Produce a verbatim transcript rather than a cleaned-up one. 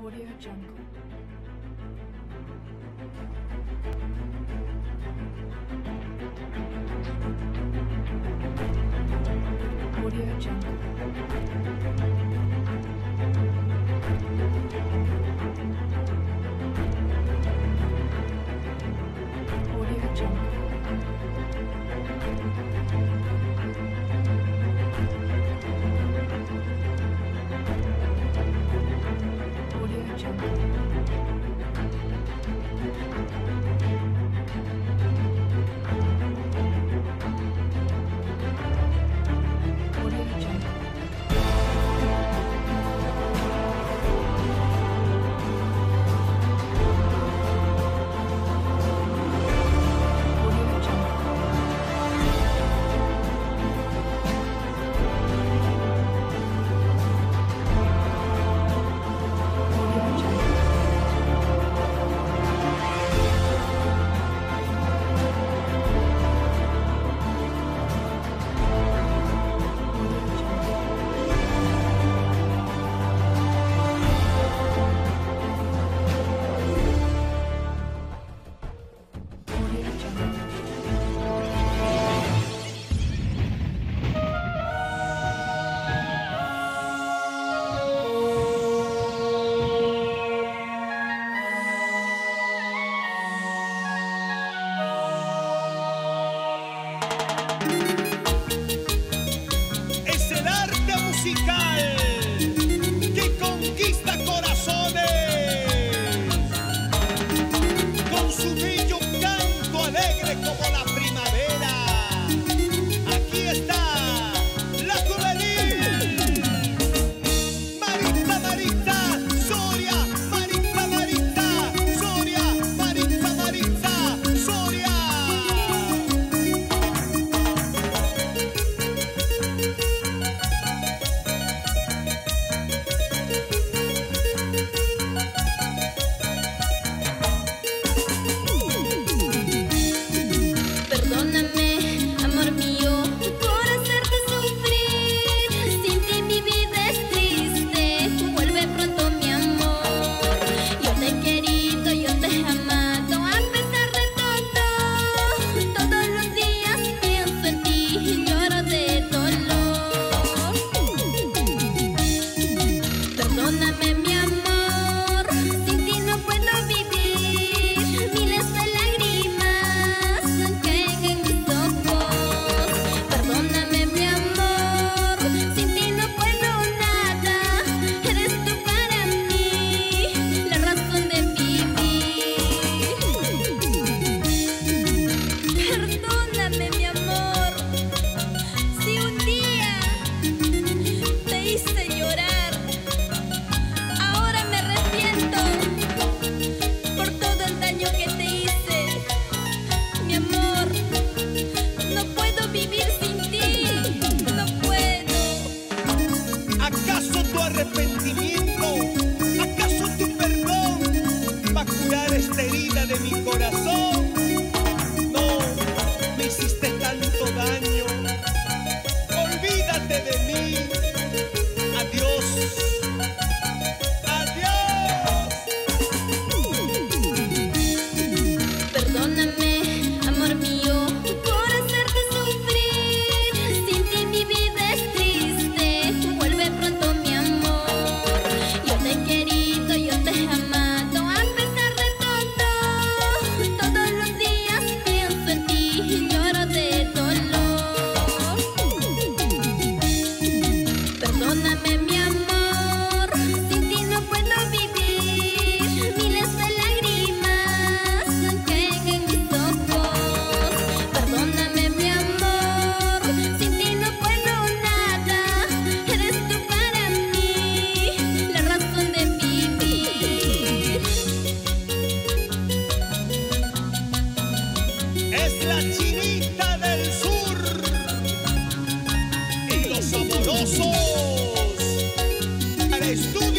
Audio Jungle. Audio Jungle. Audio Jungle. Audio Jungle. Audio Jungle. Audio Jungle. Audio Jungle. Audio Jungle. Audio Jungle. Es el arte musical que conquista corazones con su bello canto alegre como la primavera. Aquí está la juvenil Maritza Maritza Soria, Maritza Maritza Soria, Maritza Maritza Soria. Perdóname, amor mío, por hacerte sufrir. Sin ti mi vida es triste. Vuelve pronto, mi amor. Yo te he querido, yo te he amado. A pesar de todo, todos los días pienso en ti y lloro de dolor. Perdóname, mi amor, sin ti no puedo vivir. Miles de lágrimas caen en mis ojos. Perdóname, mi amor, sin ti no puedo nada. Eres tú para mí la razón de vivir. Perdóname, mi amor, si un día te hice llorar. Ahora me arrepiento por todo el daño que te hice. Mi amor, no puedo vivir sin ti. No puedo. ¿Acaso tu arrepentimiento, acaso tu perdón va a curar esta herida de mi corazón? No, me hiciste tanto daño. Olvídate de mí. Adiós. Adiós. Perdóname, amor mío, por hacerte sufrir. Sin ti mi vida es triste. Vuelve pronto, mi amor. Yo te he querido, yo te he amado. A pesar de todo, todos los días pienso en ti y lloro de dolor. Perdóname, mi amor, sin ti no puedo vivir. Miles de lágrimas caen en mis ojos. Perdóname, mi amor, sin ti no puedo nada. Eres tú para mí la razón de vivir. Es la chinita del sur y los amorosos para estudio.